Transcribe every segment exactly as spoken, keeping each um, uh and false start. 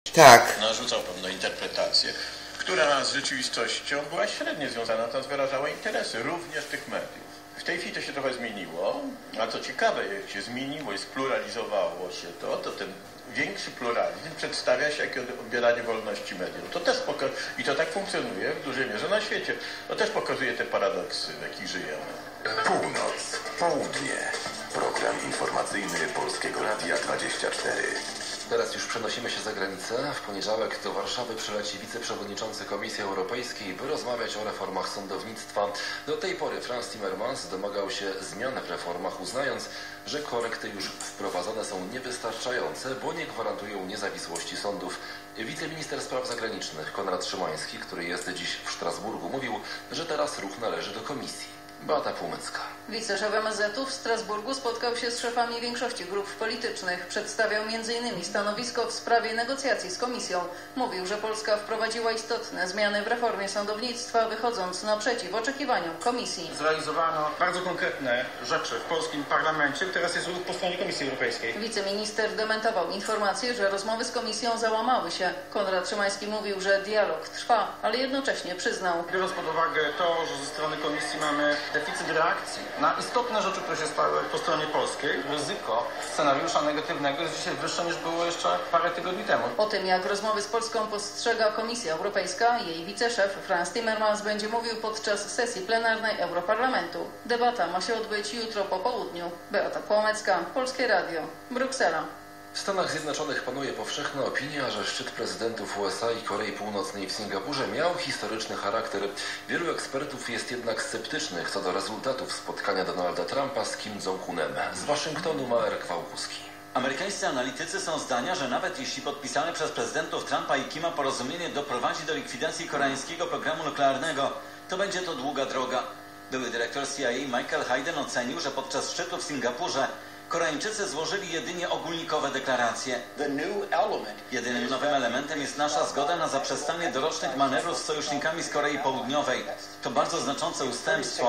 Tak. Narzucał pewną interpretację, która z rzeczywistością była średnio związana, natomiast wyrażała interesy również tych mediów. W tej chwili to się trochę zmieniło, a co ciekawe, jak się zmieniło i spluralizowało się to, to ten większy pluralizm przedstawia się jako odbieranie wolności mediów. To też poka- I to tak funkcjonuje w dużej mierze na świecie. To też pokazuje te paradoksy, w jakich żyjemy. Północ, południe. Program informacyjny Polskiego Radia dwadzieścia cztery. Teraz już przenosimy się za granicę. W poniedziałek do Warszawy przyleci wiceprzewodniczący Komisji Europejskiej, by rozmawiać o reformach sądownictwa. Do tej pory Frans Timmermans domagał się zmian w reformach, uznając, że korekty już wprowadzone są niewystarczające, bo nie gwarantują niezawisłości sądów. Wiceminister spraw zagranicznych Konrad Szymański, który jest dziś w Strasburgu, mówił, że teraz ruch należy do Komisji. Beata Płomycka. Wiceszef M S Z-u w Strasburgu spotkał się z szefami większości grup politycznych. Przedstawiał między innymi stanowisko w sprawie negocjacji z Komisją. Mówił, że Polska wprowadziła istotne zmiany w reformie sądownictwa, wychodząc naprzeciw oczekiwaniom Komisji. Zrealizowano bardzo konkretne rzeczy w polskim parlamencie. Teraz jest ruch po stronie Komisji Europejskiej. Wiceminister dementował informację, że rozmowy z Komisją załamały się. Konrad Szymański mówił, że dialog trwa, ale jednocześnie przyznał. Biorąc pod uwagę to, że ze strony Komisji mamy deficyt reakcji na istotne rzeczy, które się stały po stronie polskiej, ryzyko scenariusza negatywnego jest dzisiaj wyższe niż było jeszcze parę tygodni temu. O tym, jak rozmowy z Polską postrzega Komisja Europejska, jej wiceszef Frans Timmermans będzie mówił podczas sesji plenarnej Europarlamentu. Debata ma się odbyć jutro po południu. Beata Płomecka, Polskie Radio, Bruksela. W Stanach Zjednoczonych panuje powszechna opinia, że szczyt prezydentów U S A i Korei Północnej w Singapurze miał historyczny charakter. Wielu ekspertów jest jednak sceptycznych co do rezultatów spotkania Donalda Trumpa z Kim Jong-unem. Z Waszyngtonu Marek Wałkuski. Amerykańscy analitycy są zdania, że nawet jeśli podpisane przez prezydentów Trumpa i Kima porozumienie doprowadzi do likwidacji koreańskiego programu nuklearnego, to będzie to długa droga. Były dyrektor C I A Michael Hayden ocenił, że podczas szczytu w Singapurze Koreańczycy złożyli jedynie ogólnikowe deklaracje. Jedynym nowym elementem jest nasza zgoda na zaprzestanie dorocznych manewrów z sojusznikami z Korei Południowej. To bardzo znaczące ustępstwo,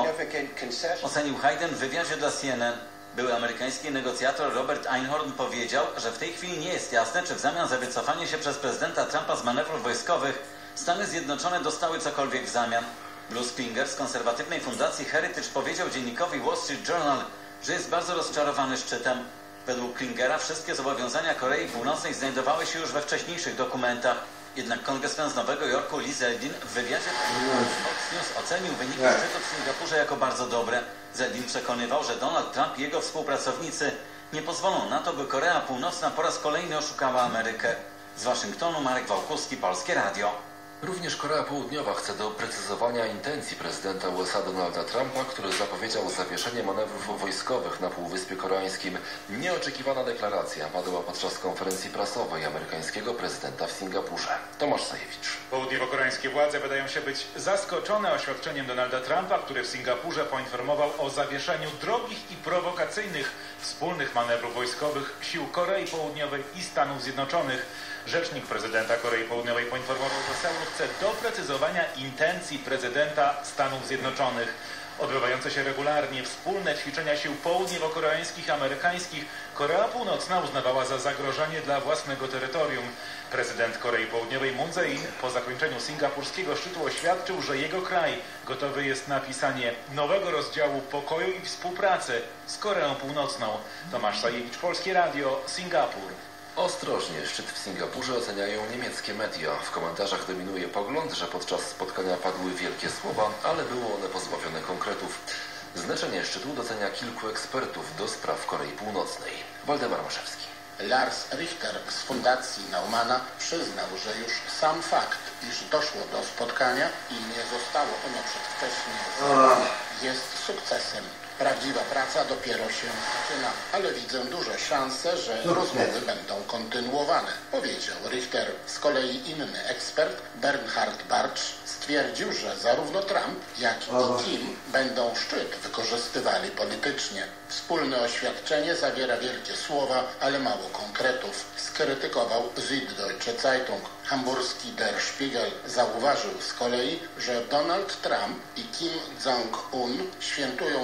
ocenił Hayden w wywiadzie dla C N N. Były amerykański negocjator Robert Einhorn powiedział, że w tej chwili nie jest jasne, czy w zamian za wycofanie się przez prezydenta Trumpa z manewrów wojskowych Stany Zjednoczone dostały cokolwiek w zamian. Bruce Springer z konserwatywnej fundacji Heritage powiedział dziennikowi Wall Street Journal, że jest bardzo rozczarowany szczytem. Według Klingera wszystkie zobowiązania Korei Północnej znajdowały się już we wcześniejszych dokumentach. Jednak kongresmen z Nowego Jorku Lee Zeldin w wywiadzie z Fox News ocenił wyniki szczytu w Singapurze jako bardzo dobre. Zeldin przekonywał, że Donald Trump i jego współpracownicy nie pozwolą na to, by Korea Północna po raz kolejny oszukała Amerykę. Z Waszyngtonu Marek Wałkuski, Polskie Radio. Również Korea Południowa chce doprecyzowania intencji prezydenta U S A Donalda Trumpa, który zapowiedział zawieszenie manewrów wojskowych na Półwyspie Koreańskim. Nieoczekiwana deklaracja padła podczas konferencji prasowej amerykańskiego prezydenta w Singapurze. Tomasz Sajewicz. Południowo-koreańskie władze wydają się być zaskoczone oświadczeniem Donalda Trumpa, który w Singapurze poinformował o zawieszeniu drogich i prowokacyjnych wspólnych manewrów wojskowych sił Korei Południowej i Stanów Zjednoczonych. Rzecznik prezydenta Korei Południowej poinformował, że Seul chce doprecyzowania intencji prezydenta Stanów Zjednoczonych. Odbywające się regularnie wspólne ćwiczenia sił południowo-koreańskich i amerykańskich Korea Północna uznawała za zagrożenie dla własnego terytorium. Prezydent Korei Południowej Moon Jae-in po zakończeniu singapurskiego szczytu oświadczył, że jego kraj gotowy jest na pisanie nowego rozdziału pokoju i współpracy z Koreą Północną. Tomasz Sajewicz, Polskie Radio, Singapur. Ostrożnie szczyt w Singapurze oceniają niemieckie media. W komentarzach dominuje pogląd, że podczas spotkania padły wielkie słowa, ale były one pozbawione konkretów. Znaczenie szczytu docenia kilku ekspertów do spraw Korei Północnej. Waldemar Maszewski. Lars Richter z Fundacji Naumana przyznał, że już sam fakt, iż doszło do spotkania i nie zostało ono przedwcześnie zakończone, jest sukcesem. Prawdziwa praca dopiero się zaczyna, ale widzę duże szanse, że rozmowy będą kontynuowane, powiedział Richter. Z kolei inny ekspert, Bernhard Bartsch, stwierdził, że zarówno Trump, jak i Kim będą szczyt wykorzystywali politycznie. Wspólne oświadczenie zawiera wielkie słowa, ale mało konkretów, skrytykował Süddeutsche Zeitung. Hamburski Der Spiegel zauważył z kolei, że Donald Trump i Kim Jong-un świętują wielką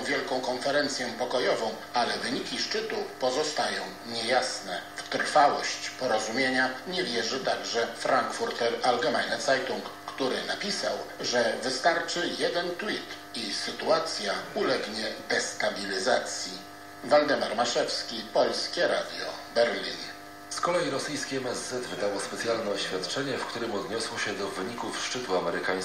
konferencję pokojową, ale wyniki szczytu pozostają niejasne. W trwałość porozumienia nie wierzy także Frankfurter Allgemeine Zeitung, który napisał, że wystarczy jeden tweet i sytuacja ulegnie destabilizacji. Waldemar Maszewski, Polskie Radio, Berlin. Z kolei rosyjskie M S Z wydało specjalne oświadczenie, w którym odniosło się do wyników szczytu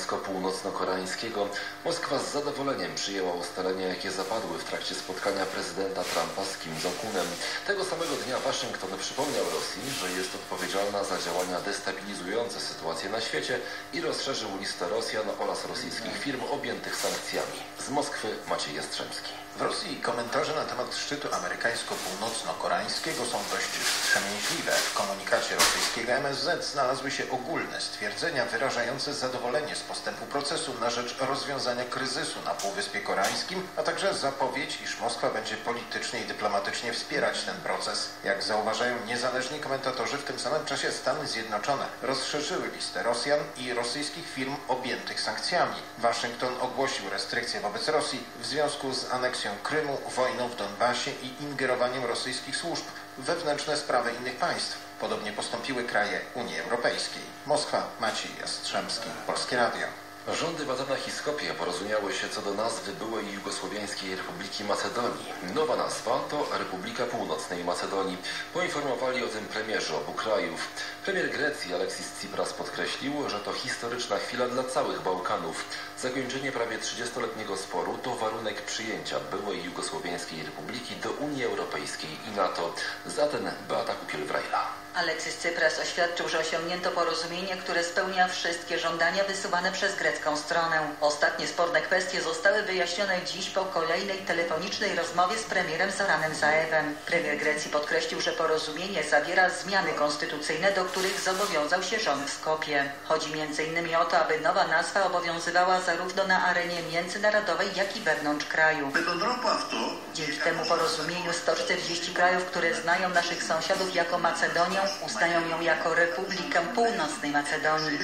amerykańsko-północno-koreańskiego. Moskwa z zadowoleniem przyjęła ustalenia, jakie zapadły w trakcie spotkania prezydenta Trumpa z Kim Jong-unem. Tego samego dnia Waszyngton przypomniał Rosji, że jest odpowiedzialna za działania destabilizujące sytuację na świecie i rozszerzył listę Rosjan oraz rosyjskich firm objętych sankcjami. Z Moskwy Maciej Jastrzębski. W Rosji komentarze na temat szczytu amerykańsko-północno-koreańskiego są dość wstrzemięźliwe. W komunikacie rosyjskiego M S Z znalazły się ogólne stwierdzenia wyrażające zadowolenie z postępu procesu na rzecz rozwiązania kryzysu na Półwyspie Koreańskim, a także zapowiedź, iż Moskwa będzie politycznie i dyplomatycznie wspierać ten proces. Jak zauważają niezależni komentatorzy, w tym samym czasie Stany Zjednoczone rozszerzyły listę Rosjan i rosyjskich firm objętych sankcjami. Waszyngton ogłosił restrykcje wobec Rosji w związku z aneksją Krymu, wojną w Donbasie i ingerowaniem rosyjskich służb w wewnętrzne sprawy innych państw. Podobnie postąpiły kraje Unii Europejskiej. Moskwa, Maciej Jastrzębski, Polskie Radio. Rządy w Atenach i Skopje porozumiały się co do nazwy byłej Jugosłowiańskiej Republiki Macedonii. Nowa nazwa to Republika Północnej Macedonii. Poinformowali o tym premierzy obu krajów. Premier Grecji Aleksis Tsipras podkreślił, że to historyczna chwila dla całych Bałkanów. Zakończenie prawie trzydziestoletniego sporu to warunek przyjęcia byłej Jugosłowiańskiej Republiki do Unii Europejskiej i NATO. Z Aten Beata Kukiel-Wrejla. Aleksis Tsipras oświadczył, że osiągnięto porozumienie, które spełnia wszystkie żądania wysuwane przez grecką stronę. Ostatnie sporne kwestie zostały wyjaśnione dziś po kolejnej telefonicznej rozmowie z premierem Zoranem Zaewem. Premier Grecji podkreślił, że porozumienie zawiera zmiany konstytucyjne, do których zobowiązał się rząd w Skopie. Chodzi między innymi o to, aby nowa nazwa obowiązywała zarówno na arenie międzynarodowej, jak i wewnątrz kraju. Dzięki temu porozumieniu sto czterdzieści krajów, które znają naszych sąsiadów jako Macedonię, uznają ją jako Republikę Północnej Macedonii.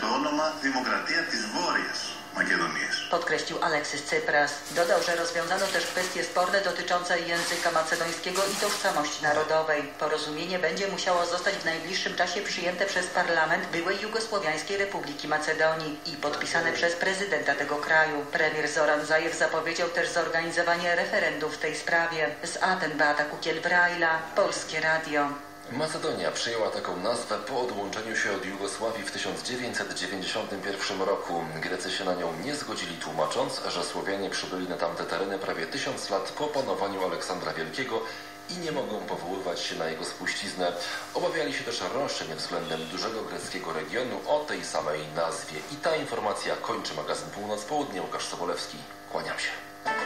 Podkreślił Aleksis Tsipras. Dodał, że rozwiązano też kwestie sporne dotyczące języka macedońskiego i tożsamości narodowej. Porozumienie będzie musiało zostać w najbliższym czasie przyjęte przez parlament byłej Jugosłowiańskiej Republiki Macedonii i podpisane przez prezydenta tego kraju. Premier Zoran Zaew zapowiedział też zorganizowanie referendum w tej sprawie. Z Aten Beata Kukiel-Wrejla, Polskie Radio. Macedonia przyjęła taką nazwę po odłączeniu się od Jugosławii w tysiąc dziewięćset dziewięćdziesiątym pierwszym roku. Grecy się na nią nie zgodzili, tłumacząc, że Słowianie przybyli na tamte tereny prawie tysiąc lat po panowaniu Aleksandra Wielkiego i nie mogą powoływać się na jego spuściznę. Obawiali się też roszczeń względem dużego greckiego regionu o tej samej nazwie. I ta informacja kończy magazyn Północ-Południe. Łukasz Sobolewski. Kłaniam się.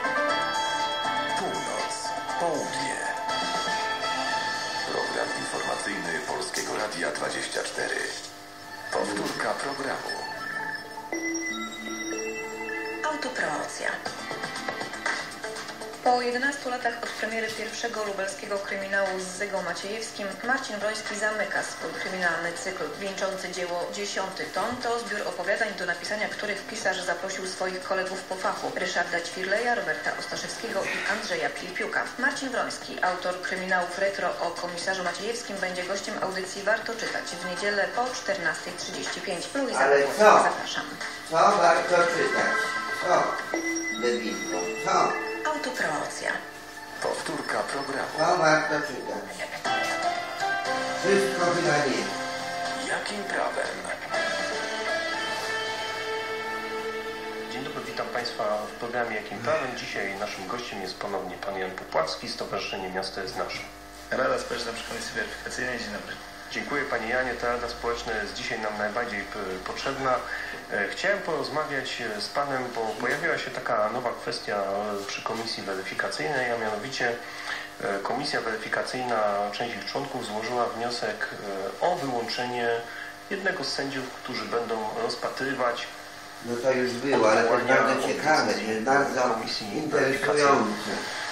Północ, południe. Program informacyjny Polskiego Radia dwadzieścia cztery. Powtórka programu. Autopromocja. Po jedenastu latach od premiery pierwszego lubelskiego kryminału z Zygą Maciejewskim, Marcin Wroński zamyka swój kryminalny cykl. Wieńczący dzieło Dziesiąty Ton to zbiór opowiadań, do napisania których pisarz zaprosił swoich kolegów po fachu: Ryszarda Ćwirleja, Roberta Ostaszewskiego i Andrzeja Pilipiuka. Marcin Wroński, autor kryminałów retro o komisarzu Maciejewskim, będzie gościem audycji Warto Czytać w niedzielę po czternastej trzydzieści pięć. Luiza Ale Pawłowska, co? zapraszam. Co warto czytać? Co? Debilką. Co? Autopromocja. Powtórka programu. Co warto czytać? Wszystko chyba nie. Jakim prawem? Dzień dobry, witam Państwa w programie Jakim Prawem. Dzisiaj naszym gościem jest ponownie pan Jan Popłacki, Stowarzyszenie Miasto jest Nasze. Rada Społeczna przy Komisji Weryfikacyjnej. Dzień dobry. Dziękuję Panie Janie. Ta Rada Społeczna jest dzisiaj nam najbardziej potrzebna. Chciałem porozmawiać z Panem, bo pojawiła się taka nowa kwestia przy Komisji Weryfikacyjnej, a mianowicie Komisja Weryfikacyjna, część ich członków złożyła wniosek o wyłączenie jednego z sędziów, którzy będą rozpatrywać. No to już było, ale to jest bardzo ciekawe, to jest bardzo interesujące.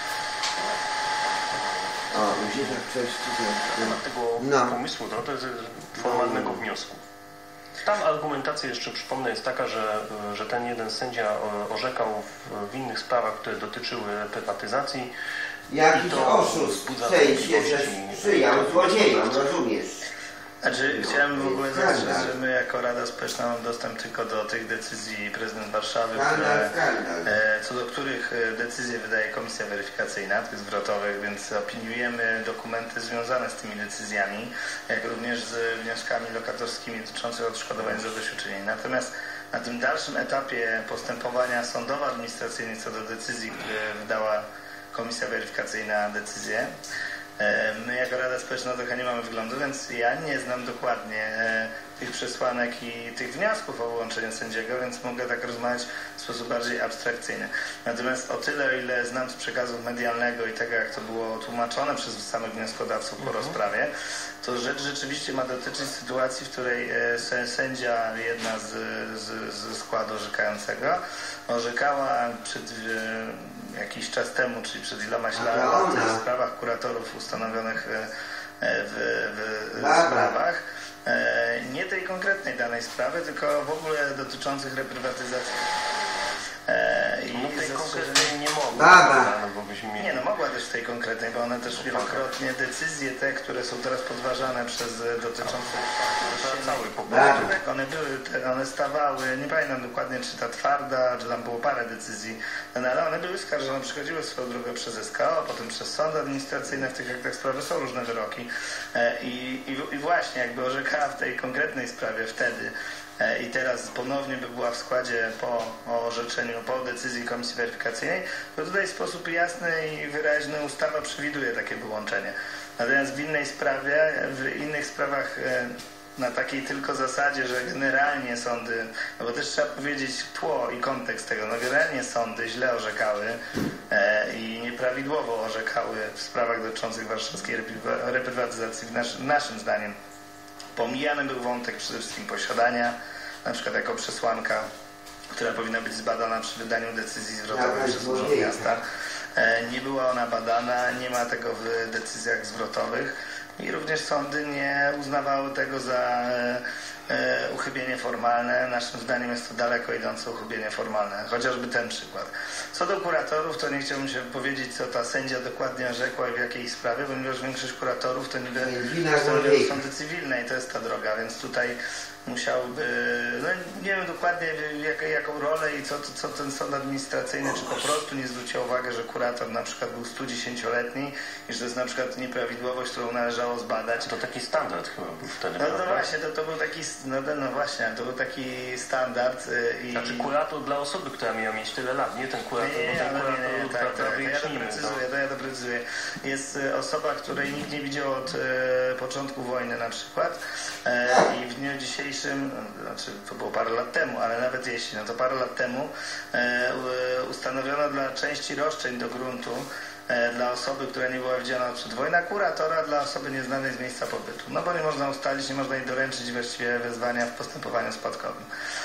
O, musi tak przeczytać. Na temat tego no. pomysłu, no, to jest formalnego wniosku. Tam argumentacja, jeszcze przypomnę, jest taka, że, że ten jeden sędzia orzekał w, w innych sprawach, które dotyczyły reprywatyzacji. Jakiś oszust, w sensie, że sprzyjał złodziejom, rozumiesz? Znaczy, chciałem w ogóle zaznaczyć, że my jako Rada Społeczna mamy dostęp tylko do tych decyzji prezydent Warszawy, które, e, co do których decyzje wydaje Komisja Weryfikacyjna, tych zwrotowych, więc opiniujemy dokumenty związane z tymi decyzjami, jak również z wnioskami lokatorskimi dotyczącymi odszkodowań za zadośćuczynień. Natomiast na tym dalszym etapie postępowania sądowo-administracyjnych co do decyzji, które wydała Komisja Weryfikacyjna decyzję, my jako Rada Społeczna trochę nie mamy wglądu, więc ja nie znam dokładnie e, tych przesłanek i tych wniosków o wyłączenie sędziego, więc mogę tak rozmawiać w sposób bardziej abstrakcyjny. Natomiast o tyle, o ile znam z przekazu medialnego i tego, jak to było tłumaczone przez samych wnioskodawców po rozprawie, to rzecz rzeczywiście ma dotyczyć sytuacji, w której e, sędzia, jedna z, z, z składu orzekającego, orzekała przed e, jakiś czas temu, czyli przed ilomaś lat, w sprawach kuratorów ustanowionych w, w, w sprawach, nie tej konkretnej danej sprawy, tylko w ogóle dotyczących reprywatyzacji. I no tej konkretnej nie mogła. No, nie, no mogła też w tej konkretnej, bo one też wielokrotnie decyzje te, które są teraz podważane przez dotyczące cały popadek, one były, one stawały, nie pamiętam dokładnie, czy ta twarda, czy tam było parę decyzji, no, ale one były skarżone, przychodziły swoją drogę przez S K O, potem przez sądy administracyjne, w tych aktach sprawy są różne wyroki i, i, i właśnie jakby orzekała w tej konkretnej sprawie wtedy i teraz ponownie by była w składzie po orzeczeniu, po decyzji Komisji Weryfikacyjnej, to tutaj w sposób jasny i wyraźny ustawa przewiduje takie wyłączenie. Natomiast w innej sprawie, w innych sprawach na takiej tylko zasadzie, że generalnie sądy, no bo też trzeba powiedzieć tło i kontekst tego, no generalnie sądy źle orzekały e, i nieprawidłowo orzekały w sprawach dotyczących warszawskiej reprywatyzacji, nasz, naszym zdaniem. Pomijany był wątek przede wszystkim posiadania, na przykład jako przesłanka, która powinna być zbadana przy wydaniu decyzji zwrotowej przez Urząd Miasta. Nie była ona badana, nie ma tego w decyzjach zwrotowych i również sądy nie uznawały tego za uchybienie formalne. Naszym zdaniem jest to daleko idące uchybienie formalne, chociażby ten przykład. Co do kuratorów, to nie chciałbym się powiedzieć, co ta sędzia dokładnie orzekła i w jakiej sprawie, ponieważ większość kuratorów to niby stanowią sądy cywilne i to jest ta droga, więc tutaj musiałby, no nie wiem dokładnie jak, jaką rolę i co, co ten sąd administracyjny, czy po prostu nie zwrócił uwagę, że kurator na przykład był sto dziesięcioletni i że to jest na przykład nieprawidłowość, którą należało zbadać. To taki standard chyba był wtedy, No, prawda? no właśnie, to, to był taki, no, no właśnie, to był taki standard. I... Znaczy kurator dla osoby, która miała mieć tyle lat, nie ten kurator, nie, nie, bo ten nie, kurator nie, nie, tak, tak, tak, ja doprecyzuję, to ja doprecyzuję. Jest osoba, której nikt nie widział od e, początku wojny na przykład e, i w dniu dzisiejszym, znaczy to było parę lat temu, ale nawet jeśli, no to parę lat temu e, ustanowiono dla części roszczeń do gruntu e, dla osoby, która nie była widziana przed wojną, kuratora dla osoby nieznanej z miejsca pobytu. No bo nie można ustalić, nie można jej doręczyć właściwie wezwania w postępowaniu spadkowym.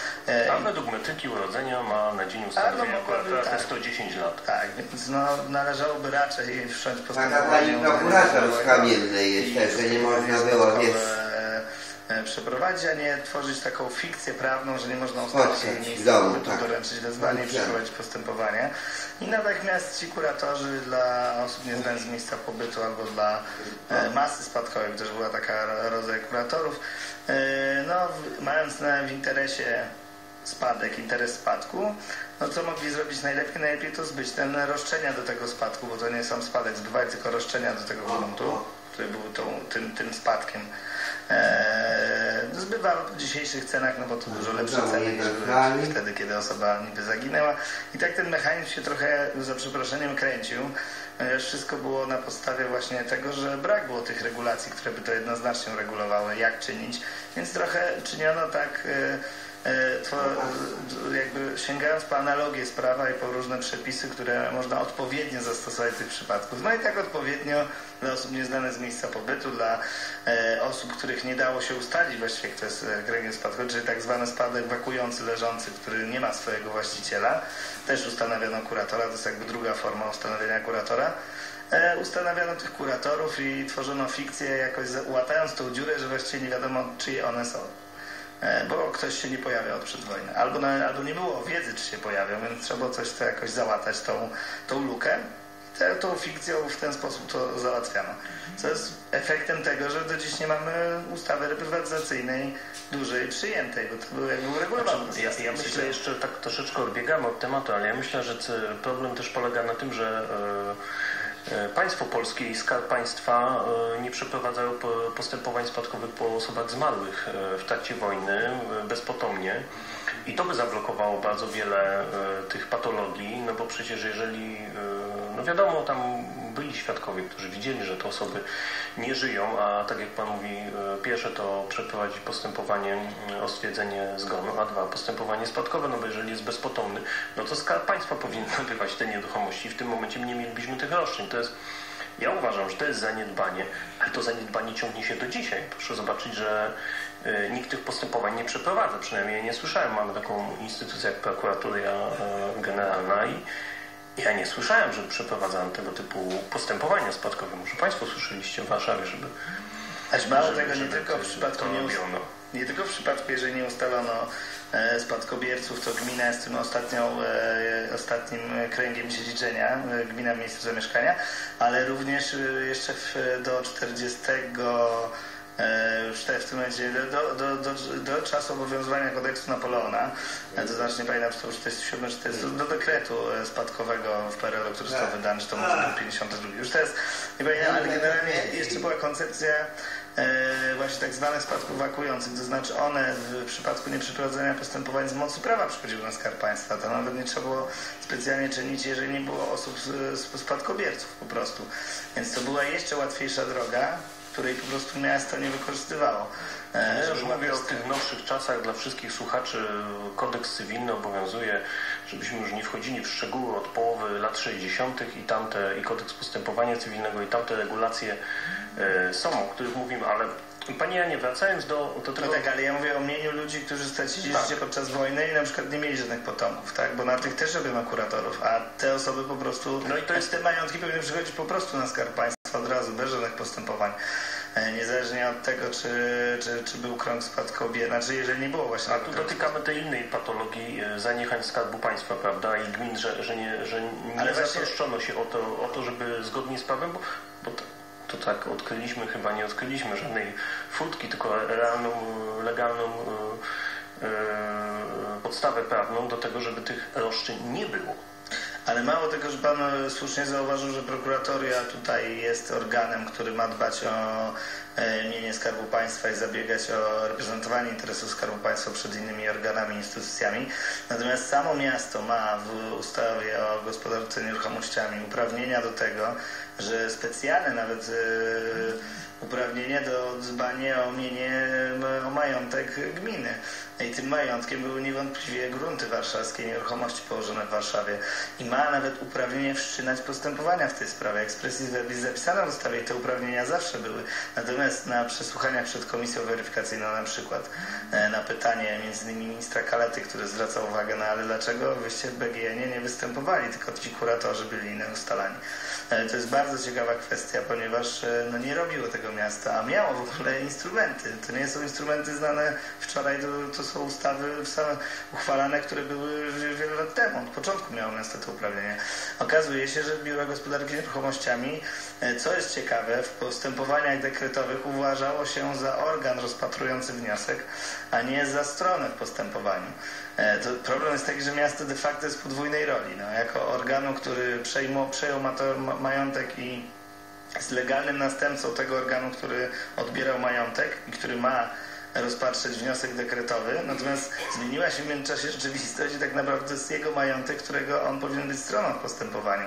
A według metryki urodzenia ma na dzień ustanowienia kuratora tak, sto dziesięć lat. Tak, więc no, należałoby raczej wszcząć postępowanie. Taka pani prokurator z Kamiennej jeszcze, że nie można było, wiesz, przeprowadzić, a nie tworzyć taką fikcję prawną, że nie można ustalić jej miejsca pobytu, tak, doręczyć wezwanie i przeprowadzić postępowanie. I natychmiast ci kuratorzy dla osób nieznanych z miejsca pobytu albo dla e, masy spadkowej, też była taka rodzaj kuratorów, e, no mając na, w interesie spadek, interes spadku, no co mogli zrobić najlepiej? Najlepiej to zbyć ten roszczenia do tego spadku, bo to nie sam spadek zbywać, tylko roszczenia do tego gruntu, który był tą, tym, tym spadkiem. Eee, zbywały po dzisiejszych cenach, no bo to dużo lepsze ceny niż były wtedy, kiedy osoba niby zaginęła. I tak ten mechanizm się trochę, za przeproszeniem, kręcił. Ponieważ wszystko było na podstawie właśnie tego, że brak było tych regulacji, które by to jednoznacznie regulowały, jak czynić. Więc trochę czyniono tak, to jakby sięgając po analogię z prawa i po różne przepisy, które można odpowiednio zastosować w tych przypadków. No i tak odpowiednio dla osób nieznanych z miejsca pobytu, dla e, osób, których nie dało się ustalić właściwie, kto jest kręgiem spadkowym, czyli tak zwany spadek wakujący, leżący, który nie ma swojego właściciela. Też ustanowiono kuratora, to jest jakby druga forma ustanowienia kuratora. E, ustanawiano tych kuratorów i tworzono fikcję, jakoś łatając tą dziurę, że właściwie nie wiadomo, czyje one są. bo ktoś się nie pojawiał od przed wojny. Albo, na, albo nie było wiedzy, czy się pojawią, więc trzeba było coś to jakoś załatać, tą, tą lukę. Te, tą fikcją w ten sposób to załatwiano. Co jest efektem tego, że do dziś nie mamy ustawy reprywatyzacyjnej dużej przyjętej, bo to był jakby uregulowany. Znaczy, ja, ja myślę, jeszcze tak troszeczkę odbiegamy od tematu, ale ja myślę, że problem też polega na tym, że e, państwo polskie i Skarb Państwa e, nie przeprowadzają postępowań spadkowych po osobach zmarłych e, w trakcie wojny e, bezpotomnie. I to by zablokowało bardzo wiele e, tych patologii, no bo przecież jeżeli, e, no wiadomo, tam byli świadkowie, którzy widzieli, że te osoby nie żyją, a tak jak Pan mówi, e, pierwsze to przeprowadzić postępowanie o stwierdzenie zgonu, a dwa postępowanie spadkowe, no bo jeżeli jest bezpotomny, no to Skarb Państwa powinien nabywać te nieruchomości i w tym momencie nie mielibyśmy tych roszczeń. To jest, ja uważam, że to jest zaniedbanie, ale to zaniedbanie ciągnie się do dzisiaj. Proszę zobaczyć, że nikt tych postępowań nie przeprowadza, przynajmniej ja nie słyszałem. Mamy taką instytucję jak Prokuratoria Generalna i ja nie słyszałem, żeby przeprowadzano tego typu postępowania spadkowe. Może Państwo słyszeliście w Warszawie, żeby... Aż mało żeby, tego, nie tylko w przypadku nie, nie tylko w przypadku, jeżeli nie ustalono e, spadkobierców, to gmina jest tym ostatnią, e, ostatnim kręgiem dziedziczenia, e, gmina w miejscu zamieszkania, ale również e, jeszcze w, do czterdziestego już w tym momencie do, do, do, do czasu obowiązywania kodeksu Napoleona, to znaczy nie pamiętam, czy to czterdziesty siódmy, czy to jest do dekretu spadkowego w P R L u, który został wydany, czy to może był pięćdziesiąty drugi. Już to jest, nie pamiętam, ale generalnie jeszcze była koncepcja e, właśnie tak zwanych spadków wakujących, to znaczy one w przypadku nieprzeprowadzenia postępowań z mocy prawa przychodziły na Skarb Państwa. To nawet nie trzeba było specjalnie czynić, jeżeli nie było osób spadkobierców po prostu. Więc to była jeszcze łatwiejsza droga, której po prostu miasto nie wykorzystywało. Ja już mówię o tych nowszych czasach. Dla wszystkich słuchaczy kodeks cywilny obowiązuje, żebyśmy już nie wchodzili w szczegóły od połowy lat sześćdziesiątych i tamte, i kodeks postępowania cywilnego i tamte regulacje e, są, o których mówimy, ale Panie Janie, wracając do, do tego... No tak, ale ja mówię o mieniu ludzi, którzy stracili tak. życie podczas wojny i na przykład nie mieli żadnych potomków, tak? Bo na tych też robiono kuratorów, a te osoby po prostu, no i to jest... te majątki powinny przychodzić po prostu na Skarb Państwa od razu, bez żadnych postępowań. Niezależnie od tego, czy, czy, czy był krąg spadkobierczy, znaczy jeżeli nie było właśnie... A tu dotykamy tej innej patologii zaniechań Skarbu Państwa, prawda? I gmin, że, że nie, że nie ale zatroszczono właśnie... się o to, o to, żeby zgodnie z prawem, bo, bo to, to tak odkryliśmy, chyba nie odkryliśmy żadnej furtki, tylko realną, legalną yy, yy, podstawę prawną do tego, żeby tych roszczeń nie było. Ale mało tego, że Pan słusznie zauważył, że prokuratoria tutaj jest organem, który ma dbać o mienie Skarbu Państwa i zabiegać o reprezentowanie interesów Skarbu Państwa przed innymi organami i instytucjami. Natomiast samo miasto ma w ustawie o gospodarce nieruchomościami uprawnienia do tego, że specjalne nawet yy, uprawnienie do dbania o mienie, o majątek gminy. I tym majątkiem były niewątpliwie grunty warszawskie, nieruchomości położone w Warszawie. I ma nawet uprawnienie wszczynać postępowania w tej sprawie. Expressis verbis zapisane w ustawie i te uprawnienia zawsze były. Natomiast na przesłuchaniach przed komisją weryfikacyjną na przykład na pytanie między innymi ministra Kalety, który zwracał uwagę na ale dlaczego wyście w B G N-ie nie występowali, tylko ci kuratorzy byli ustalani. To jest bardzo ciekawa kwestia, ponieważ no, nie robiło tego miasta, a miało w ogóle instrumenty. To nie są instrumenty znane wczoraj, to, to są ustawy uchwalane, które były wiele lat temu. Od początku miało miasto to uprawnienie. Okazuje się, że Biuro Gospodarki Nieruchomościami, co jest ciekawe, w postępowaniach dekretowych uważało się za organ rozpatrujący wniosek, a nie za stronę w postępowaniu. To problem jest taki, że miasto de facto jest w podwójnej roli. No, jako organu, który przejmą, przejął majątek i jest legalnym następcą tego organu, który odbierał majątek i który ma rozpatrzeć wniosek dekretowy, natomiast zmieniła się w międzyczasie rzeczywistość i tak naprawdę to jest jego majątek, którego on powinien być stroną w postępowaniu.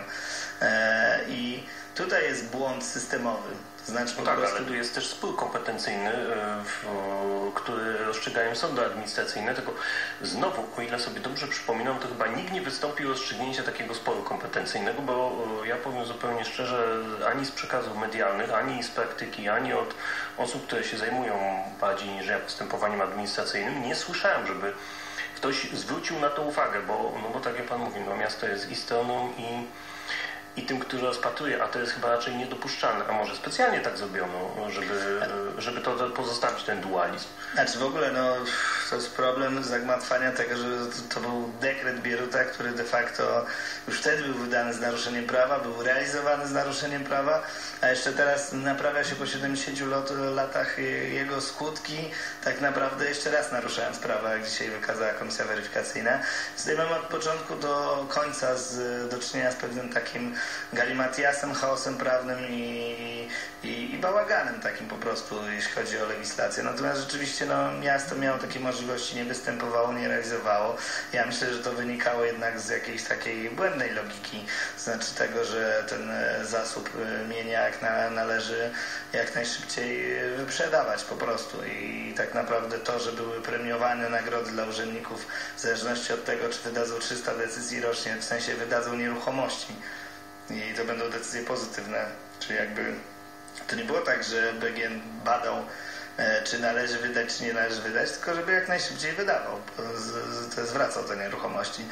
I tutaj jest błąd systemowy. To znaczy, no tak, prostu... ale tu jest też spór kompetencyjny, w, który rozstrzygają sądy administracyjne, tylko znowu, o ile sobie dobrze przypominam, to chyba nikt nie wystąpił o rozstrzygnięcie takiego sporu kompetencyjnego, bo ja powiem zupełnie szczerze, ani z przekazów medialnych, ani z praktyki, ani od osób, które się zajmują bardziej niż ja postępowaniem administracyjnym, nie słyszałem, żeby ktoś zwrócił na to uwagę, bo, no bo tak jak Pan mówił, no miasto jest i stroną i i tym, który rozpatruje, a to jest chyba raczej niedopuszczalne, a może specjalnie tak zrobiono, żeby, żeby to pozostawić ten dualizm. Znaczy w ogóle, no, to jest problem zagmatwania tego, że to był dekret Bieruta, który de facto już wtedy był wydany z naruszeniem prawa, był realizowany z naruszeniem prawa, a jeszcze teraz naprawia się po siedemdziesięciu latach jego skutki, tak naprawdę jeszcze raz naruszając prawa, jak dzisiaj wykazała Komisja Weryfikacyjna. Tutaj mamy od początku do końca z, do czynienia z pewnym takim galimatiasem, chaosem prawnym i, i, i bałaganem takim po prostu, jeśli chodzi o legislację. Natomiast rzeczywiście no, miasto miało takie możliwości, nie występowało, nie realizowało. Ja myślę, że to wynikało jednak z jakiejś takiej błędnej logiki, znaczy tego, że ten zasób mienia jak na, należy jak najszybciej wyprzedawać po prostu i tak naprawdę to, że były premiowane nagrody dla urzędników w zależności od tego, czy wydadzą trzysta decyzji rocznie, w sensie wydadzą nieruchomości i to będą decyzje pozytywne, czyli jakby to nie było tak, że B G N badał, czy należy wydać, czy nie należy wydać, tylko żeby jak najszybciej wydawał, to zwracał te nieruchomości.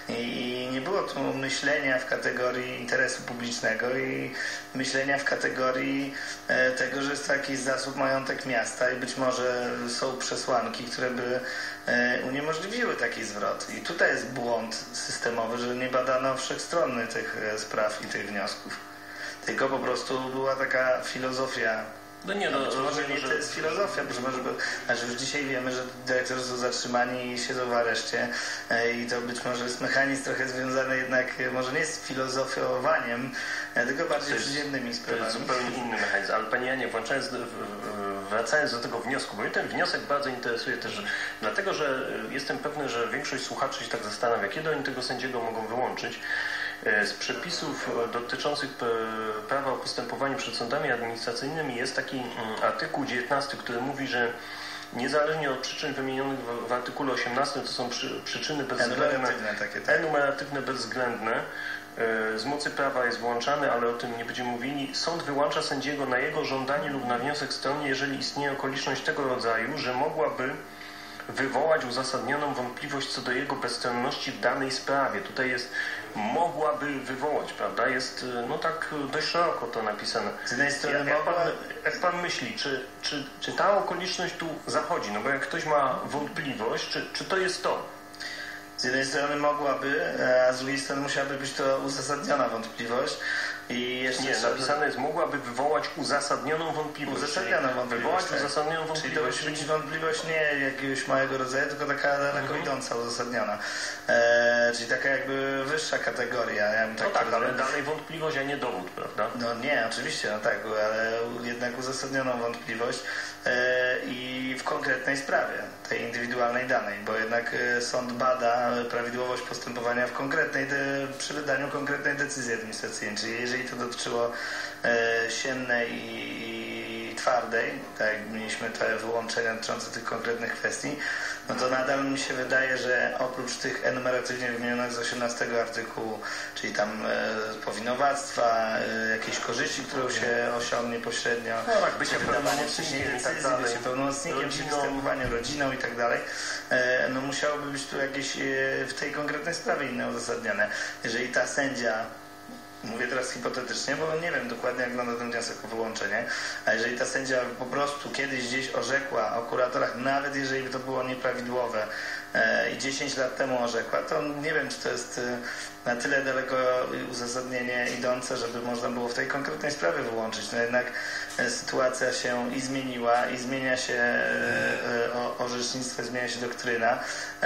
I nie było tu myślenia w kategorii interesu publicznego i myślenia w kategorii tego, że jest to jakiś zasób, majątek miasta i być może są przesłanki, które by uniemożliwiły taki zwrot. I tutaj jest błąd systemowy, że nie badano wszechstronny tych spraw i tych wniosków. Tylko po prostu była taka filozofia. No nie, no, no, może rozumiem, nie że... to jest filozofia, bo może, znaczy już dzisiaj wiemy, że dyrektorzy są zatrzymani i siedzą w areszcie i to być może jest mechanizm trochę związany jednak może nie z filozofiowaniem, tylko bardziej przyziemnymi sprawami. To jest zupełnie inny mechanizm, ale Panie Janie, włączając, wracając do tego wniosku, bo mnie ten wniosek bardzo interesuje też, dlatego, że jestem pewny, że większość słuchaczy się tak zastanawia, kiedy oni tego sędziego mogą wyłączyć. Z przepisów dotyczących prawa o postępowaniu przed sądami administracyjnymi jest taki artykuł dziewiętnasty, który mówi, że niezależnie od przyczyn wymienionych w artykule osiemnastym, to są przy, przyczyny bezwzględne, enumeratywne, takie, tak. enumeratywne bezwzględne, z mocy prawa jest wyłączany, ale o tym nie będziemy mówili. Sąd wyłącza sędziego na jego żądanie lub na wniosek strony, jeżeli istnieje okoliczność tego rodzaju, że mogłaby wywołać uzasadnioną wątpliwość co do jego bezstronności w danej sprawie. Tutaj jest mogłaby wywołać, prawda? Jest no tak dość szeroko to napisane. Z jednej strony jak, jak, mogła... pan, jak pan myśli, czy, czy, czy ta okoliczność tu zachodzi? No bo jak ktoś ma wątpliwość, czy, czy to jest to? Z jednej strony mogłaby, a z drugiej strony musiałaby być to uzasadniona wątpliwość. I jeszcze nie, napisane jest, mogłaby wywołać uzasadnioną wątpliwość. Uzasadnioną wątpliwość. Wywołać tak. uzasadnioną wątpliwość. Czyli to musi być wątpliwość nie jakiegoś małego rodzaju, tylko taka daleko mhm. idąca, uzasadniona. E, czyli taka jakby wyższa kategoria. Ja bym tak no tak, rozumiem. ale dalej wątpliwość, a nie dowód, prawda? No nie, oczywiście, no tak, ale jednak uzasadnioną wątpliwość e, i w konkretnej sprawie, tej indywidualnej danej, bo jednak sąd bada prawidłowość postępowania w konkretnej, de, przy wydaniu konkretnej decyzji administracyjnej, czyli jeżeli to dotyczyło e, siennej i, i twardej, tak jak mieliśmy te wyłączenia dotyczące tych konkretnych kwestii, no to nadal mi się wydaje, że oprócz tych enumeratywnie wymienionych z osiemnastego artykułu, czyli tam e, powinowactwa, e, jakieś korzyści, które się osiągnie pośrednio, no tak, bycie pełnomocnikiem, decyzji, tak bycie pełnomocnikiem, przy występowaniu rodziną i tak dalej, e, no musiałoby być tu jakieś e, w tej konkretnej sprawie inne uzasadnione. Jeżeli ta sędzia, mówię teraz hipotetycznie, bo nie wiem dokładnie, jak wygląda ten wniosek o wyłączenie, a jeżeli ta sędzia po prostu kiedyś gdzieś orzekła o kuratorach, nawet jeżeli by to było nieprawidłowe e, i dziesięć lat temu orzekła, to nie wiem, czy to jest e, na tyle daleko uzasadnienie idące, żeby można było w tej konkretnej sprawie wyłączyć. No jednak e, sytuacja się i zmieniła, i zmienia się e, o, orzecznictwo, zmienia się doktryna.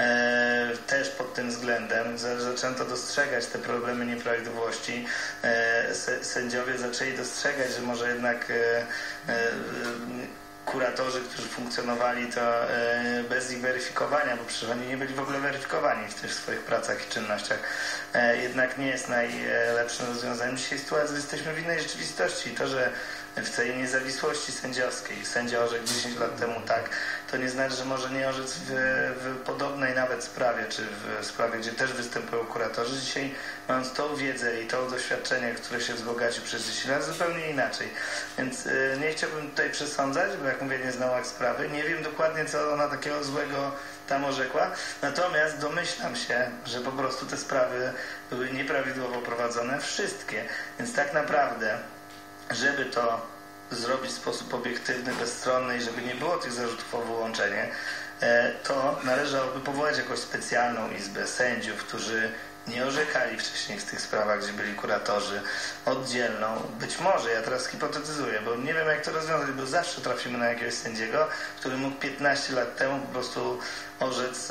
E, też pod tym względem zaczęto dostrzegać te problemy nieprawidłowości. E, sędziowie zaczęli dostrzegać, że może jednak e, e, kuratorzy, którzy funkcjonowali to e, bez ich weryfikowania, bo przecież oni nie byli w ogóle weryfikowani w tych swoich pracach i czynnościach, e, jednak nie jest najlepszym rozwiązaniem. Dzisiaj sytuacji jesteśmy w innej rzeczywistości. To, że w tej niezawisłości sędziowskiej sędzia orzekł dziesięć lat temu tak, to nie znaczy, że może nie orzec w, w podobnej nawet sprawie, czy w sprawie, gdzie też występują kuratorzy. Dzisiaj, mając tą wiedzę i to doświadczenie, które się wzbogaci przez dziesięć lat, zupełnie inaczej. Więc y, nie chciałbym tutaj przesądzać, bo jak mówię, nie znam jak sprawy. Nie wiem dokładnie, co ona takiego złego tam orzekła. Natomiast domyślam się, że po prostu te sprawy były nieprawidłowo prowadzone. Wszystkie. Więc tak naprawdę, żeby to zrobić w sposób obiektywny, bezstronny i żeby nie było tych zarzutów o wyłączenie, to należałoby powołać jakąś specjalną izbę sędziów, którzy nie orzekali wcześniej w tych sprawach, gdzie byli kuratorzy, oddzielną. Być może, ja teraz hipotetyzuję, bo nie wiem jak to rozwiązać, bo zawsze trafimy na jakiegoś sędziego, który mógł piętnaście lat temu po prostu orzec,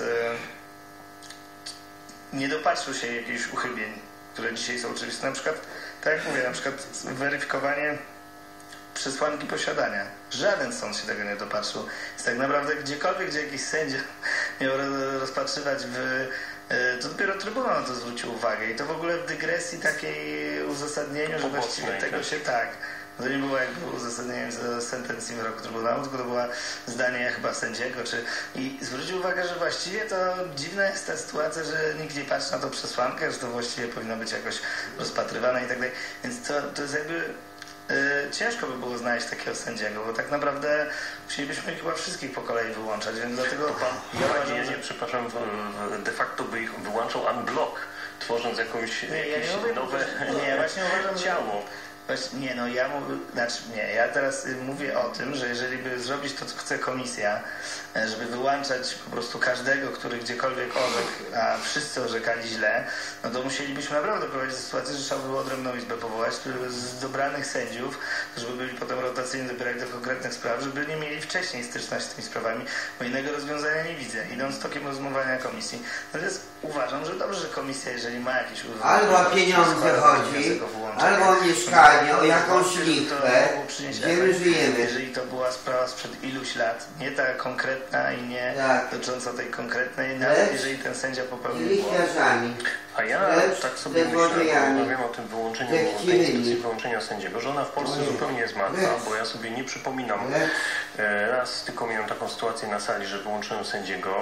nie dopatrzył się jakichś uchybień, które dzisiaj są oczywiste. Na przykład, tak jak mówię, na przykład weryfikowanie przesłanki posiadania. Żaden sąd się tego nie dopatrzył. Więc tak naprawdę gdziekolwiek, gdzie jakiś sędzia miał rozpatrywać w... to dopiero Trybunał na to zwrócił uwagę. I to w ogóle w dygresji takiej uzasadnieniu, że właściwie tego się tak... To nie było jakby uzasadnieniem sentencji wyroku Trybunału, tylko to było zdanie chyba sędziego. Czy... I zwrócił uwagę, że właściwie to dziwna jest ta sytuacja, że nikt nie patrzy na tą przesłankę, że to właściwie powinno być jakoś rozpatrywane i tak dalej. Więc to, to jest jakby... Yy, ciężko by było znaleźć takiego sędziego, bo tak naprawdę musielibyśmy ich chyba wszystkich po kolei wyłączać, więc dlatego... Pan, ja uważam, że... nie, przepraszam, de facto by ich wyłączał unblock, tworząc jakąś, nie, jakieś ja nie nowe mówię, nie, właśnie uważam, ciało. Właśnie, nie, no ja mówię, znaczy nie, ja teraz mówię o tym, że jeżeli by zrobić to, co chce komisja, żeby wyłączać po prostu każdego, który gdziekolwiek orzekł, a wszyscy orzekali źle, no to musielibyśmy naprawdę prowadzić sytuację, że trzeba było odrębną izbę powołać z dobranych sędziów, żeby byli potem rotacyjni dobierać do konkretnych spraw, żeby nie mieli wcześniej styczności z tymi sprawami, bo innego rozwiązania nie widzę. Idąc tokiem rozumowania komisji. Natomiast uważam, że dobrze, że komisja, jeżeli ma jakieś... Albo o pieniądze chodzi, albo o mieszkanie, o jakąś lichwę, gdzie my żyjemy. Jeżeli to była sprawa sprzed iluś lat, nie ta konkretna i nie tak. dotycząca tej konkretnej, nawet jeżeli ten sędzia popełnił błąd. A ja Lecz tak sobie myślę, bo wiem o tym wyłączeniu, o tej instytucji wyłączenia sędziego, że ona w Polsce Lecz. zupełnie jest martwa, bo ja sobie nie przypominam. Lecz. Raz tylko miałem taką sytuację na sali, że wyłączyłem sędziego,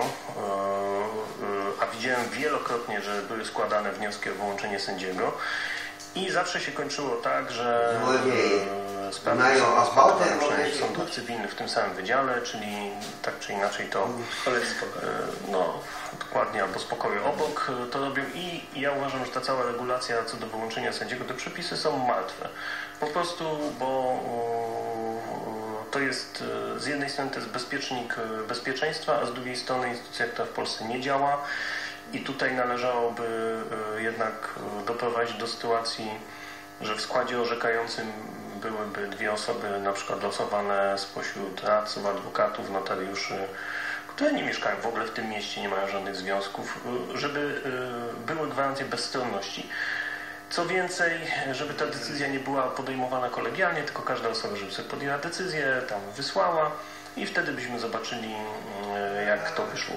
a widziałem wielokrotnie, że były składane wnioski o wyłączenie sędziego. I zawsze się kończyło tak, że e, sprawy są rozpatrywane przez sądów cywilnych w tym samym wydziale, czyli tak czy inaczej to e, no dokładnie, albo spokoju obok to robią i ja uważam, że ta cała regulacja co do wyłączenia sędziego, te przepisy są martwe. Po prostu, bo e, to jest z jednej strony to jest bezpiecznik bezpieczeństwa, a z drugiej strony instytucja, która w Polsce nie działa. I tutaj należałoby jednak doprowadzić do sytuacji, że w składzie orzekającym byłyby dwie osoby na przykład losowane spośród radców, adwokatów, notariuszy, które nie mieszkają w ogóle w tym mieście, nie mają żadnych związków, żeby były gwarancje bezstronności. Co więcej, żeby ta decyzja nie była podejmowana kolegialnie, tylko każda osoba, żeby sobie podjęła decyzję, tam wysłała i wtedy byśmy zobaczyli, jak to wyszło.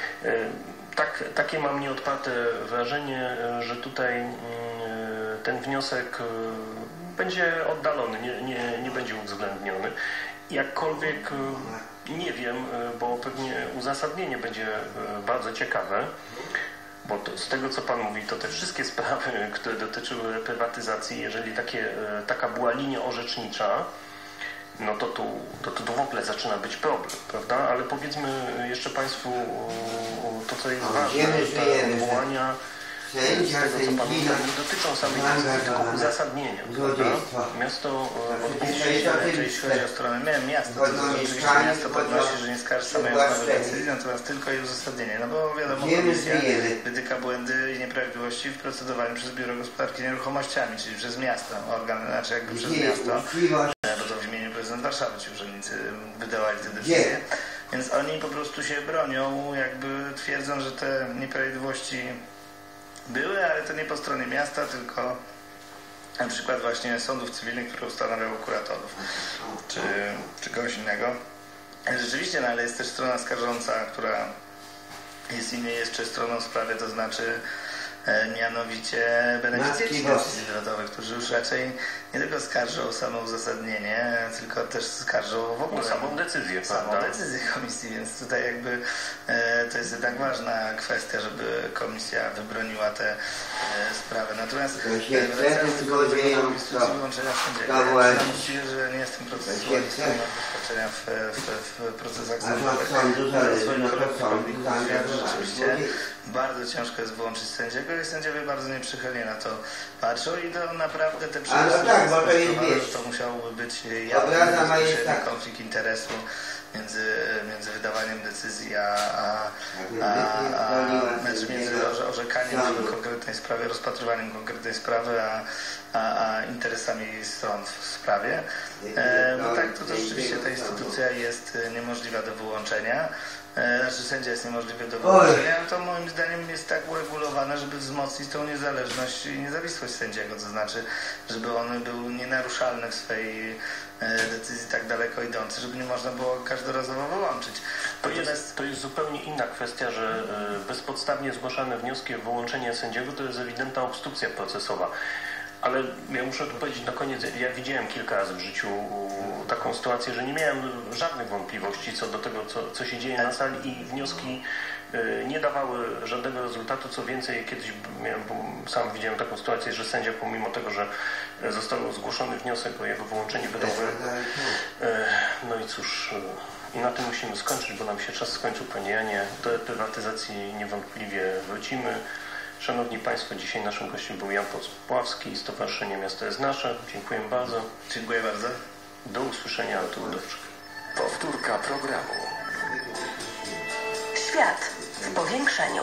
Tak, takie mam nieodparte wrażenie, że tutaj ten wniosek będzie oddalony, nie, nie, nie będzie uwzględniony. Jakkolwiek nie wiem, bo pewnie uzasadnienie będzie bardzo ciekawe, bo to, z tego co Pan mówi, to te wszystkie sprawy, które dotyczyły reprywatyzacji, jeżeli takie, taka była linia orzecznicza, no to tu, to tu w ogóle zaczyna być problem, prawda? Ale powiedzmy jeszcze Państwu to, co jest ważne, te odwołania z tego, co Pan mówi, nie dotyczą samej decyzji, tylko uzasadnienia, prawda? Miasto odwołuje się, jeśli chodzi o stronę miałem miasto, to oczywiście miasto podnosi, że nie skarży samej ustawy decyzji, natomiast tylko jej uzasadnienie, no bo wiadomo, komisja wytyka błędy i nieprawidłowości w procedowaniu przez Biuro Gospodarki Nieruchomościami, czyli przez miasto, organ, znaczy jakby przez miasto. Bo to w imieniu prezydent Warszawy ci urzędnicy wydawali te decyzje. Więc oni po prostu się bronią, jakby twierdzą, że te nieprawidłowości były, ale to nie po stronie miasta, tylko na przykład właśnie sądów cywilnych, które ustanawiały kuratorów, czy, czy kogoś innego. Rzeczywiście, no ale jest też strona skarżąca, która jest innej jeszcze stroną w sprawie, to znaczy mianowicie beneficjenci decyzji zwrotowych, którzy już raczej nie tylko skarżą o samo uzasadnienie, tylko też skarżą w ogóle no, samą decyzję, samą prawda? decyzję komisji, więc tutaj jakby e, to jest jednak ważna kwestia, żeby komisja wybroniła te e, sprawy. Natomiast wracając tylko do instytucji wyłączenia sędziego, ja myślę, że nie jestem procesualistą, mam doświadczenia w, w, w procesach sądowych, ale swoich kolegów rzeczywiście bardzo ciężko jest wyłączyć sędziego i sędziowie bardzo nieprzychylnie na to patrzą i to naprawdę te przepisy, no tak, bo to, jest, to musiałoby być jasny konflikt interesu między, między wydawaniem decyzji a, a, a, a między, między orzekaniem w konkretnej sprawie, rozpatrywaniem konkretnej sprawy, a, a, a interesami stron w sprawie. E, no tak, to, to rzeczywiście ta instytucja jest niemożliwa do wyłączenia. Znaczy sędzia jest niemożliwy do wyłączenia, to moim zdaniem jest tak uregulowane, żeby wzmocnić tą niezależność i niezawisłość sędziego, to znaczy, żeby on był nienaruszalny w swojej decyzji tak daleko idący, żeby nie można było każdorazowo wyłączyć. To jest, to jest zupełnie inna kwestia, że bezpodstawnie zgłaszane wnioski o wyłączenie sędziego to jest ewidentna obstrukcja procesowa. Ale ja muszę tu powiedzieć na koniec, ja widziałem kilka razy w życiu taką sytuację, że nie miałem żadnych wątpliwości co do tego, co, co się dzieje na sali i wnioski nie dawały żadnego rezultatu. Co więcej, kiedyś miałem, sam widziałem taką sytuację, że sędzia pomimo tego, że został zgłoszony wniosek o jego wyłączenie wydał. No i cóż, i na tym musimy skończyć, bo nam się czas skończył, panie Janie. Do prywatyzacji niewątpliwie wrócimy. Szanowni Państwo, dzisiaj naszym gościem był Jan Pławski, Stowarzyszenie Miasto jest Nasze. Dziękuję bardzo. Dziękuję bardzo. Do usłyszenia, Artur Dowczyk. Powtórka programu. Świat w powiększeniu.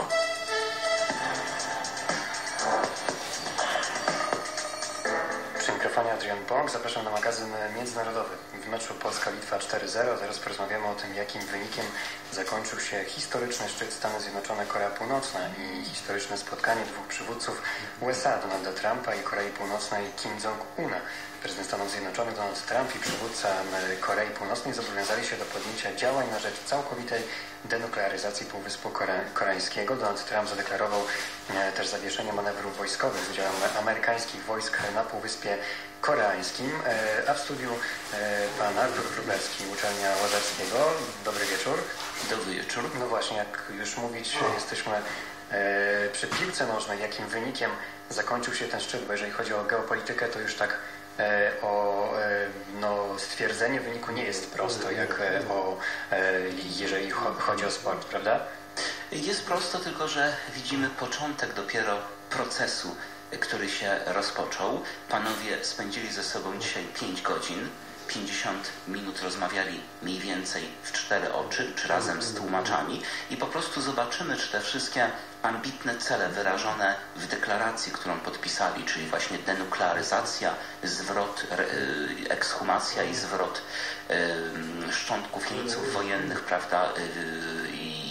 Przy mikrofonie Adrian Bąk. Zapraszam na magazyn międzynarodowy w meczu Polska-Litwa cztery zero. Teraz porozmawiamy o tym, jakim wynikiem zakończył się historyczny szczyt Stany Zjednoczone-Korea Północna i historyczne spotkanie dwóch przywódców U S A, Donalda Trumpa i Korei Północnej Kim Jong-una. Prezydent Stanów Zjednoczonych Donald Trump i przywódca Korei Północnej zobowiązali się do podjęcia działań na rzecz całkowitej denuklearyzacji Półwyspu Kore- Koreańskiego. Donald Trump zadeklarował e, też zawieszenie manewrów wojskowych z udziałem amerykańskich wojsk na Półwyspie Koreańskim. E, a w studiu e, pan Artur Wróblewski, Uczelnia Łazarskiego. Dobry wieczór. Dobry wieczór. No właśnie, jak już mówić, jesteśmy e, przy piłce nożnej. Jakim wynikiem zakończył się ten szczyt? Bo jeżeli chodzi o geopolitykę, to już tak o no, stwierdzenie wyniku nie jest prosto, jak o, jeżeli chodzi o sport, prawda? Jest prosto, tylko że widzimy początek dopiero procesu, który się rozpoczął. Panowie spędzili ze sobą dzisiaj pięć godzin, pięćdziesiąt minut rozmawiali mniej więcej w cztery oczy, czy razem z tłumaczami i po prostu zobaczymy, czy te wszystkie ambitne cele wyrażone w deklaracji, którą podpisali, czyli właśnie denuklearyzacja, zwrot, ekshumacja i zwrot y, szczątków jeńców wojennych, prawda, y,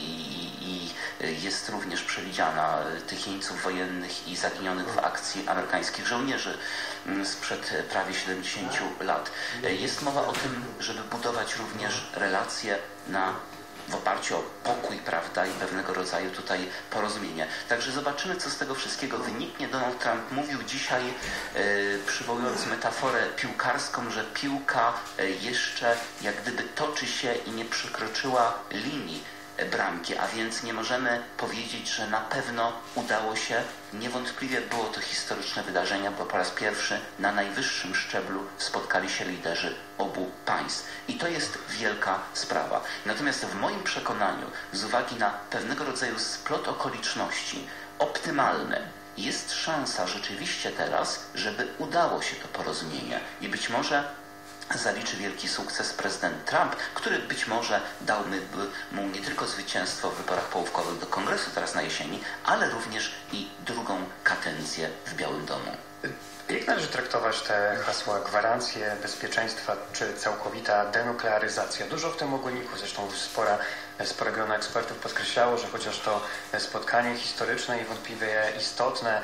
i jest również przewidziana tych jeńców wojennych i zaginionych w akcji amerykańskich żołnierzy sprzed prawie siedemdziesięciu lat. Jest mowa o tym, żeby budować również relacje na w oparciu o pokój, prawda, i pewnego rodzaju tutaj porozumienie. Także zobaczymy, co z tego wszystkiego wyniknie. Donald Trump mówił dzisiaj, e, przywołując metaforę piłkarską, że piłka jeszcze jak gdyby toczy się i nie przekroczyła linii bramki, a więc nie możemy powiedzieć, że na pewno udało się. Niewątpliwie było to historyczne wydarzenie, bo po raz pierwszy na najwyższym szczeblu spotkali się liderzy obu państw. I to jest wielka sprawa. Natomiast w moim przekonaniu, z uwagi na pewnego rodzaju splot okoliczności, optymalny, jest szansa rzeczywiście teraz, żeby udało się to porozumienie i być może zaliczy wielki sukces prezydent Trump, który być może dałby mu nie tylko zwycięstwo w wyborach połówkowych do Kongresu teraz na jesieni, ale również i drugą kadencję w Białym Domu. Jak należy traktować te hasła gwarancje bezpieczeństwa czy całkowita denuklearyzacja? Dużo w tym ogólniku, zresztą spora, spore grono ekspertów podkreślało, że chociaż to spotkanie historyczne i wątpliwie istotne,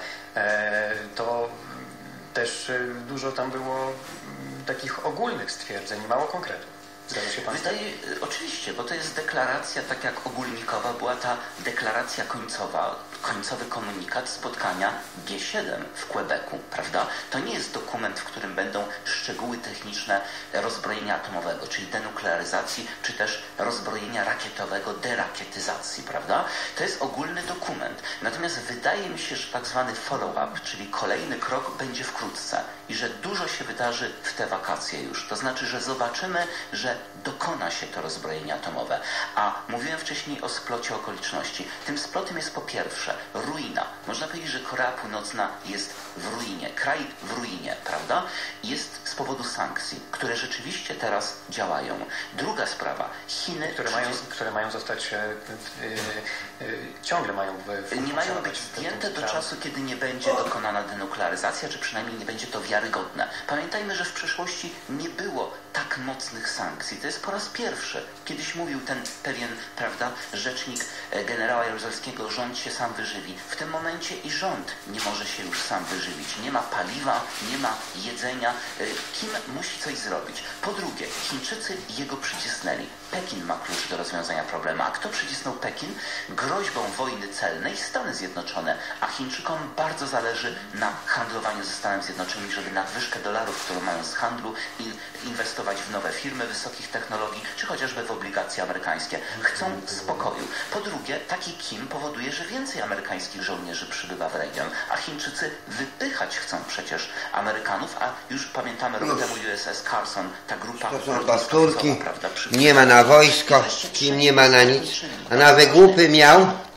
to też dużo tam było takich ogólnych stwierdzeń, mało konkretów. Zgadza się pan? Wydaje, oczywiście, bo to jest deklaracja, tak jak ogólnikowa była ta deklaracja końcowa, końcowy komunikat spotkania G siedem w Quebecu, prawda? To nie jest dokument, w którym będą szczegóły techniczne rozbrojenia atomowego, czyli denuklearyzacji, czy też rozbrojenia rakietowego, derakietyzacji, prawda? To jest ogólny dokument. Natomiast wydaje mi się, że tak zwany follow-up, czyli kolejny krok będzie wkrótce i że dużo się wydarzy w te wakacje już. To znaczy, że zobaczymy, że dokona się to rozbrojenie atomowe. A mówiłem wcześniej o splocie okoliczności. Tym splotem jest po pierwsze ruina. Można powiedzieć, że Korea Północna jest w ruinie. Kraj w ruinie, prawda? Jest z powodu sankcji, które rzeczywiście teraz działają. Druga sprawa. Chiny... Które mają, które mają zostać... E, e, e, ciągle mają... W, nie mają być zdjęte do czasu, kiedy nie będzie dokonana denuklearyzacja, czy przynajmniej nie będzie to wiarygodne. Pamiętajmy, że w przeszłości nie było tak mocnych sankcji. To jest po raz pierwszy. Kiedyś mówił ten pewien, prawda, rzecznik generała Jaruzelskiego, rząd się sam wyżywi. W tym momencie i rząd nie może się już sam wyżywić. Nie ma paliwa, nie ma jedzenia. Kim musi coś zrobić? Po drugie, Chińczycy jego przycisnęli. Pekin ma klucz do rozwiązania problemu. A kto przycisnął Pekin? Groźbą wojny celnej Stany Zjednoczone. A Chińczykom bardzo zależy na handlowaniu ze Stanami Zjednoczonymi, żeby nadwyżkę dolarów, którą mają z handlu, inwestować w nowe firmy wysokich technologii, czy chociażby w obligacje amerykańskie. Chcą spokoju. Po drugie, taki Kim powoduje, że więcej amerykańskich żołnierzy przybywa w region, a Chińczycy wypychać chcą przecież Amerykanów, a już pamiętamy rok temu U S S Carson, ta grupa... To są pasturki, nie ma na wojsko, Kim nie ma na nic, a na wygłupy miał